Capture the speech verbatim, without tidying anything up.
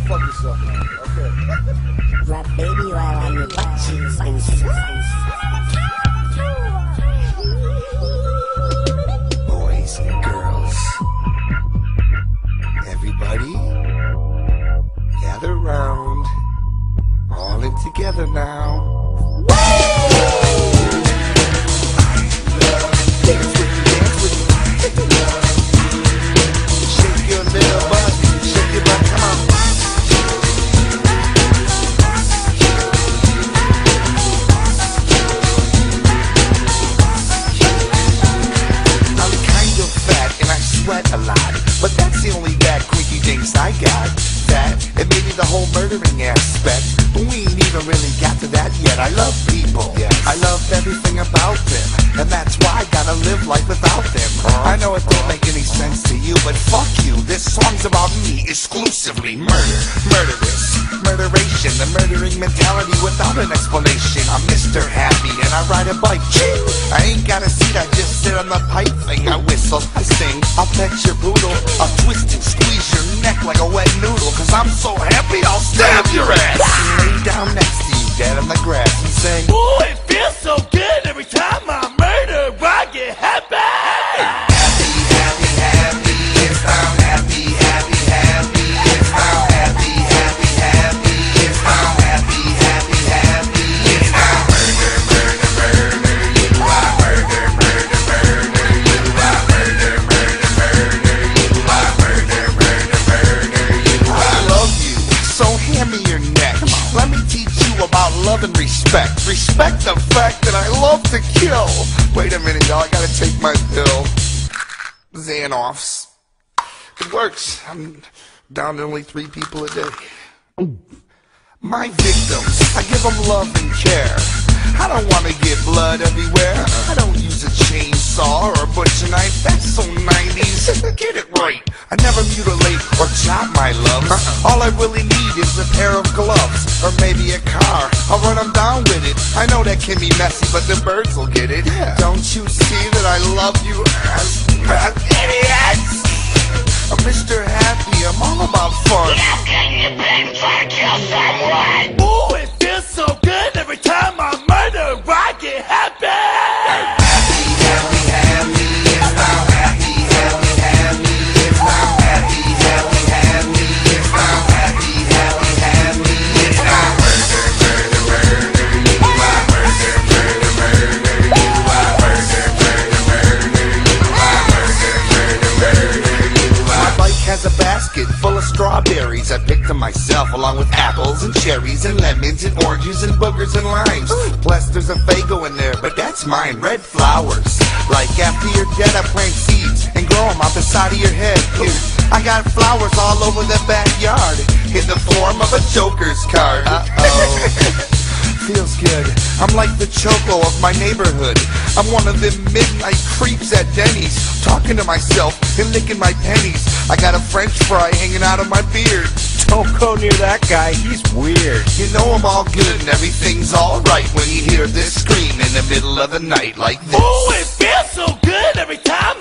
fuck yourself, man. Okay. Rap baby while on your butt cheeks and Boys and girls, everybody, gather round, all in together now. Dance with me, dance with me. Shake your little butt, shake your butt, come on. I'm kind of fat and I sweat a lot, but that's the only bad quickie things I got. That, and maybe the whole murdering aspect, but we ain't even really got to that yet. I love people, yes. I love everything about them, and that's why I gotta live life without them. uh, I know it don't make any sense to you, but fuck you, this song's about me, exclusively murder, murderous, murderation, the murdering mentality without an explanation. I'm Mister Happy and I ride a bike. I ain't got a seat, I just sit on the pipe thing. I whistle, I sing, I'll pet your poodle, I'll twist and squeeze your neck like a wet noodle, cause I'm so happy I'll stab your ass. Lay down next to you, dead on the grass, and sing, ooh, it feels so good every time I murder, I get happy. happy, happy, happy, it's I'm happy, happy, happy, it's I'm happy, happy, happy, it's I'm happy, happy, happy, it's I'm murder, murder, murder, you are murder, murder, murder, you are murder, murder, murder, you are murder, murder, murder, you are. I love you, so hand me your neck. Let me teach you about love and respect. Respect the fact that I love to kill. Wait a minute, y'all, I gotta take my pill. Xanoffs. It works. I'm down to only three people a day. My victims, I give them love and care. I don't want to get blood everywhere. I don't use a chainsaw or a butcher knife. That's so nineties. Get it right. I never mutilate or chop my love. All I really need is a pair of gloves or maybe a car. I'll run them down with it. I know that can be messy, but the birds will get it. Don't you see that I love you as idiots? I'm Mister Happy. I'm all about fun. How can you been trying to kill someone? Ooh, it feels so good every time I murder, I get happy. Happy, happy, happy, it's I'm happy, happy, happy, it's I'm happy, happy, happy, it's I'm happy, happy, happy, it's I'm murder, murder, murder, you are murder, murder, murder, you are murder, murder, murder, you are murder, murder, murder, you are. My bike has a basket full of strawberries. I picked them myself along with apples and cherries and lemons and oranges and boogers and limes. Plus there's a Faygo in there, but that's mine. Red flowers. Like after you're dead I plant seeds and grow them out the side of your head. Ooh, I got flowers all over the backyard in the form of a Joker's card. Uh-oh. Feels good. I'm like the Choco of my neighborhood. I'm one of them midnight creeps at Denny's, talking to myself and licking my pennies. I got a French fry hanging out of my beard. Don't go near that guy, he's weird. You know I'm all good and everything's alright when you hear this scream in the middle of the night like this. Ooh, it feels so good every time